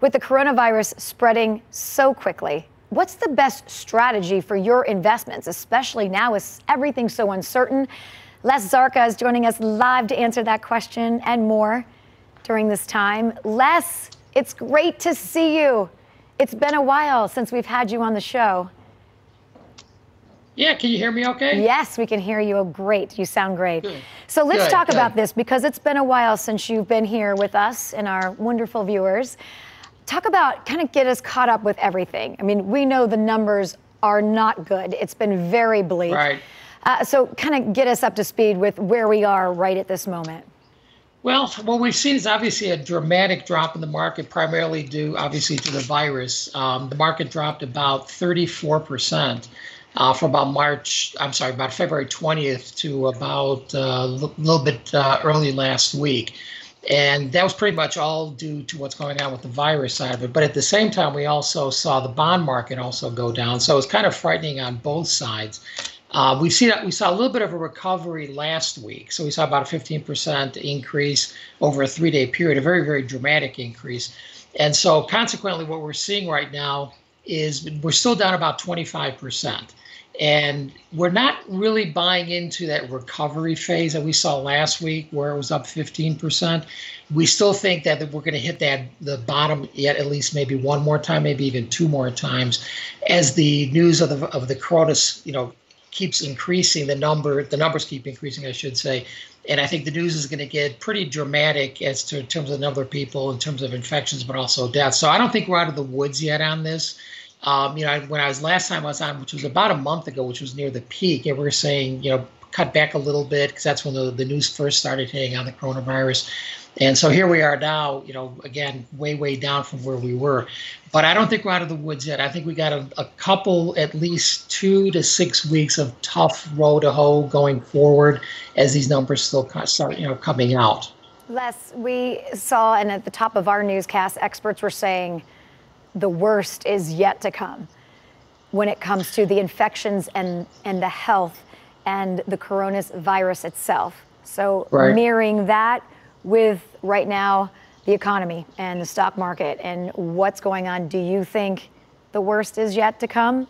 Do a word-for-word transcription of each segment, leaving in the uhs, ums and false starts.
With the coronavirus spreading so quickly, what's the best strategy for your investments, especially now with everything so uncertain? Les Szarka is joining us live to answer that question and more during this time. Les, it's great to see you. It's been a while since we've had you on the show. Yeah, can you hear me okay? Yes, we can hear you. Oh, great. You sound great. Good. So let's Good, talk good. about this because it's been a while since you've been here with us and our wonderful viewers. Talk about, kind of get us caught up with everything. I mean, we know the numbers are not good. It's been very bleak. Right. Uh, so kind of get us up to speed with where we are right at this moment. Well, what we've seen is obviously a dramatic drop in the market, primarily due, obviously, to the virus. Um, the market dropped about thirty-four percent. Uh, from about March, I'm sorry, about February twentieth to about a uh, little bit uh, early last week. And that was pretty much all due to what's going on with the virus side of it. But at the same time, we also saw the bond market also go down. So it's kind of frightening on both sides. Uh, we see that we saw a little bit of a recovery last week. So we saw about a fifteen percent increase over a three-day period, a very, very dramatic increase. And so consequently, what we're seeing right now is we're still down about twenty-five percent. And we're not really buying into that recovery phase that we saw last week where it was up fifteen percent. We still think that we're going to hit that the bottom yet at least maybe one more time, maybe even two more times as the news of the of the corona, you know, keeps increasing. The number the numbers keep increasing, I should say. And I think the news is going to get pretty dramatic as to in terms of the number of people, in terms of infections, but also deaths. So I don't think we're out of the woods yet on this. Um, you know, when I was last time I was on, which was about a month ago, which was near the peak, and we were saying, you know, cut back a little bit because that's when the, the news first started hitting on the coronavirus. And so here we are now, you know, again, way, way down from where we were. But I don't think we're out of the woods yet. I think we got a, a couple, at least two to six weeks of tough row to hoe going forward as these numbers still start, you know, coming out. Les, we saw, and at the top of our newscast, experts were saying the worst is yet to come when it comes to the infections and, and the health and the coronavirus itself. So right. Mirroring that with right now the economy and the stock market and what's going on, do you think the worst is yet to come?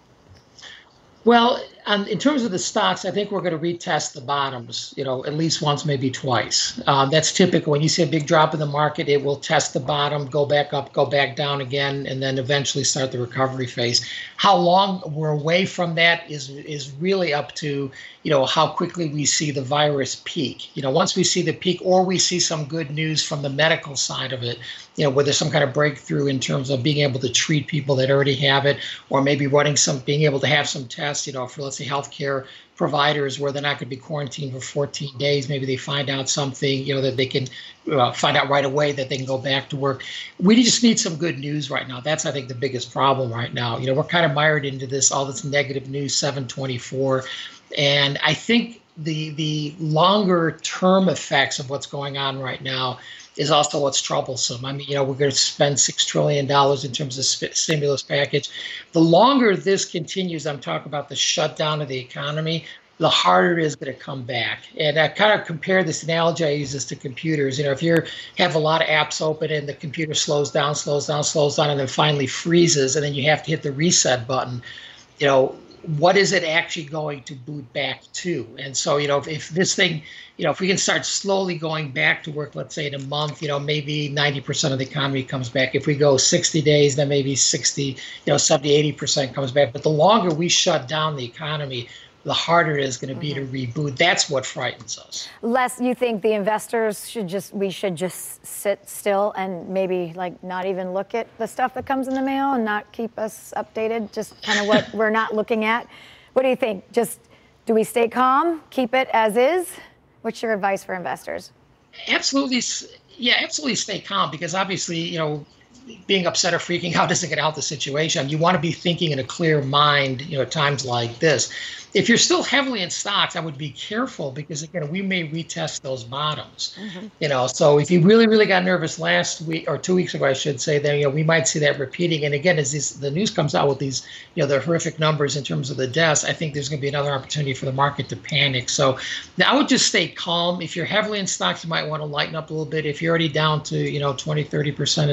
Well, um, in terms of the stocks, I think we're going to retest the bottoms, you know, at least once, maybe twice. Um, that's typical. When you see a big drop in the market, it will test the bottom, go back up, go back down again, and then eventually start the recovery phase. How long we're away from that is is really up to, you know, how quickly we see the virus peak. You know, once we see the peak or we see some good news from the medical side of it, you know, where there's some kind of breakthrough in terms of being able to treat people that already have it, or maybe running some, being able to have some tests, you know, for, let's say, healthcare providers where they're not going to be quarantined for fourteen days. Maybe they find out something, you know, that they can uh, find out right away that they can go back to work. We just need some good news right now. That's, I think, the biggest problem right now. You know, we're kind of mired into this, all this negative news, seven twenty-four. And I think the the longer term effects of what's going on right now is also what's troublesome. I mean, you know, we're going to spend six trillion dollars in terms of sp- stimulus package. The longer this continues, I'm talking about the shutdown of the economy, the harder it is going to come back. And I kind of compare this analogy I use this to computers. You know, if you have a lot of apps open and the computer slows down, slows down, slows down, and then finally freezes, and then you have to hit the reset button, you know, what is it actually going to boot back to? And so, you know, if, if this thing, you know, if we can start slowly going back to work, let's say in a month, you know, maybe ninety percent of the economy comes back. If we go sixty days, then maybe sixty, you know, seventy, eighty percent comes back. But the longer we shut down the economy, the harder it is going to be mm-hmm. to reboot. That's what frightens us. Les, you think the investors should just, we should just sit still and maybe like not even look at the stuff that comes in the mail and not keep us updated, just kind of what we're not looking at? What do you think? Just, do we stay calm, keep it as is? What's your advice for investors? Absolutely. Yeah, absolutely stay calm, because obviously, you know, being upset or freaking out doesn't get out the situation. You want to be thinking in a clear mind, you know, at times like this. If you're still heavily in stocks, I would be careful, because again, we may retest those bottoms. Mm-hmm. You know, so if you really, really got nervous last week or two weeks ago, I should say, then you know we might see that repeating. And again, as this, the news comes out with these, you know, the horrific numbers in terms of the deaths, I think there's going to be another opportunity for the market to panic. So now I would just stay calm. If you're heavily in stocks, you might want to lighten up a little bit. If you're already down to, you know, twenty, thirty percent in stocks,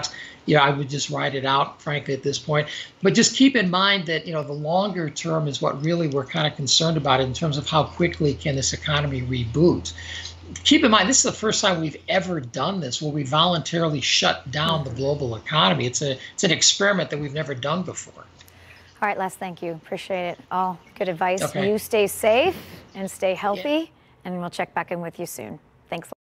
stocks, you know, I would just ride it out, frankly, at this point. But just keep in mind that, you know, the longer term is what really we're kind of concerned about in terms of how quickly can this economy reboot. Keep in mind, this is the first time we've ever done this, where we voluntarily shut down the global economy. It's a it's an experiment that we've never done before. All right, Les, thank you. Appreciate it. All good advice. Okay. You stay safe and stay healthy, Yeah. and we'll check back in with you soon. Thanks.